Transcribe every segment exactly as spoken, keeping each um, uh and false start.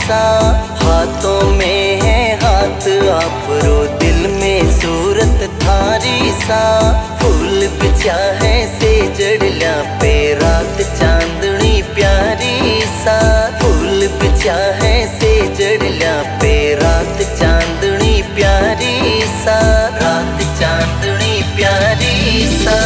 सा। हाथों में है हाथ आपरो, दिल में सूरत थारी सा। फूल बिछा है सेजड़िया पे, रात चांदनी प्यारी सा। फूल बिछा है सेजड़िया पे, रात चांदनी प्यारी सा। रात चांदनी प्यारी सा।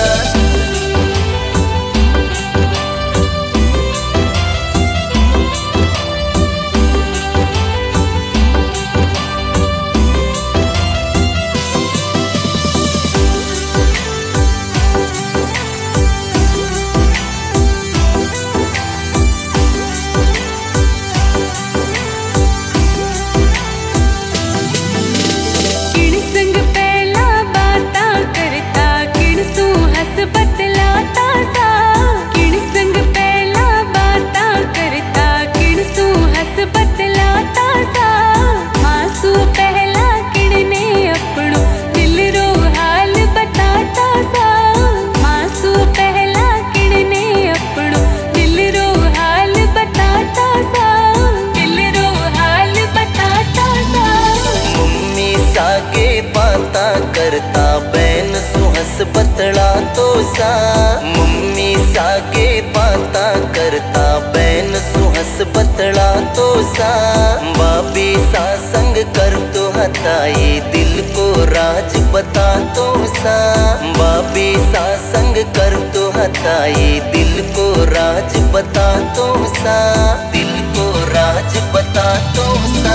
करता बैन सुहस बतला तो सा। मम्मी सागे बाता करता बैन सुहस बतला तो सा। बाबी सा संग कर तो हताई दिल को राज बता तो सा। बाबी सा संग कर तो हताई दिल को राज बता तो सा। दिल को राज बता तो सा।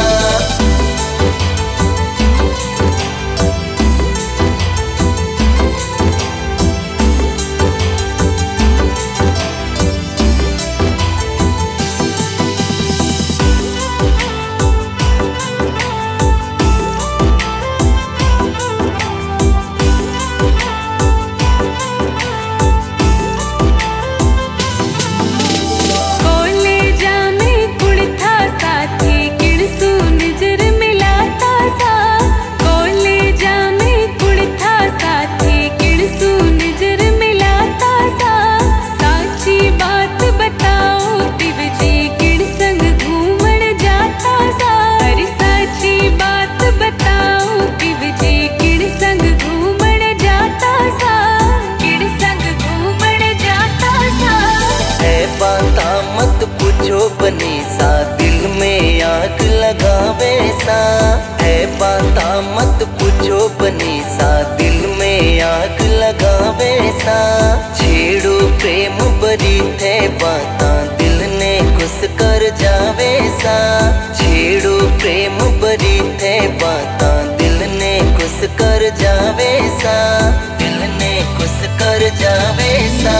बनी सा दिल में आग लगावे सा। है बाता मत पूछो बनी सा दिल में आग लगावे सा। छेड़ो प्रेम बरी थे बाता दिल ने कुछ कर जावे सा। छेड़ो प्रेम बरी थे बाता दिल ने कुछ कर जावे सा। दिल ने कुछ कर जावे सा।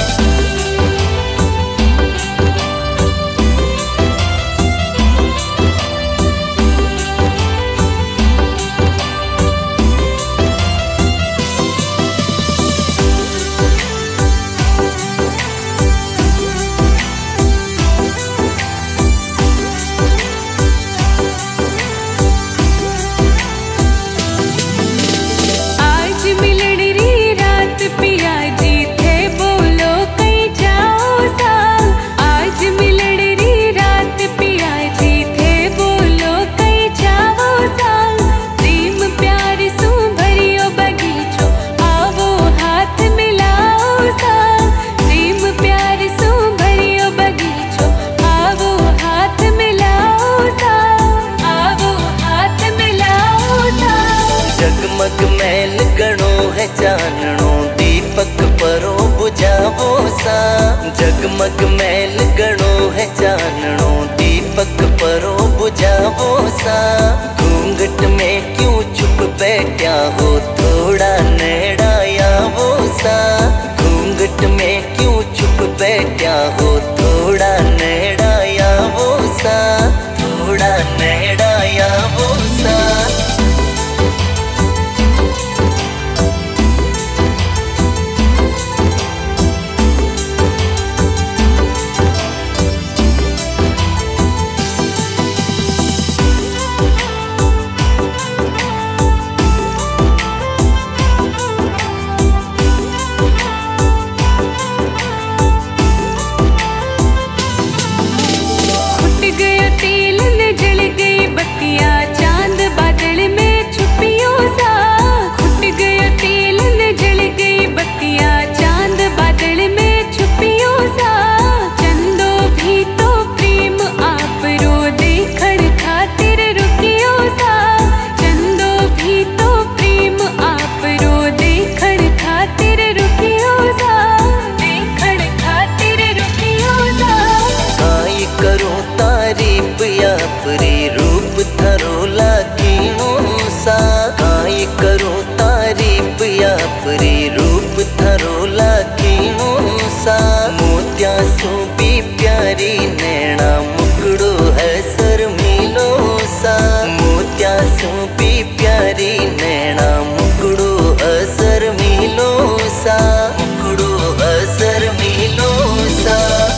जगमग मैल गणो है चानणो दीपक परो बुझावो सा। जगमग मैल गणो है चानणो दीपक परो बुझावो सा। घूंघट में क्यों छुप बैठा हो थोड़ा नेड़ा आवो सा। घूंघट में क्यों छुप बैठा हो थोड़ा नेड़ा आवो सा। थोड़ा नेड़ा आवो सा। काई करूं तारीफ आपरी रूप थारो लाखीणो सा। मोत्या सो भी प्यारी नैना मुकड़ो है शर्मीलो सा। मोत्या सो भी प्यारी नैना मुकड़ो है शर्मीलो सा। मुकड़ो है शर्मीलो सा।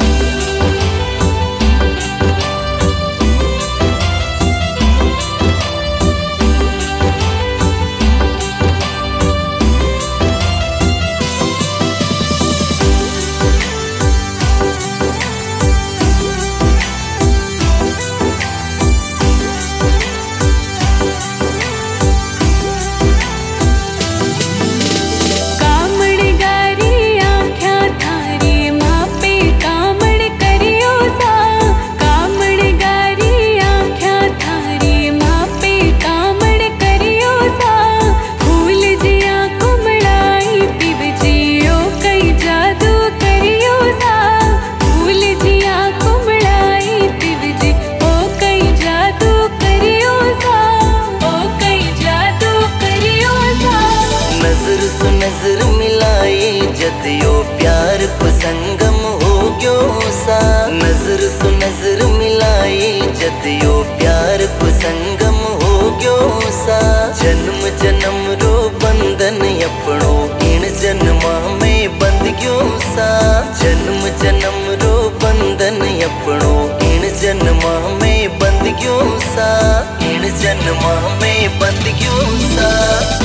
नजर मिलाई जदियो प्यार पसंगम हो गयो सा। नजर सु नजर मिलाई जदियो प्यार पसंगम हो गयो सा। जन्म जन्म रो बंधन अपनो इन जन्मा में बंध गयो सा। जन्म जन्म रो बंधन अपनो इन जन्मा में बंध गयो सा। इन जन्मा में बंध गयो सा।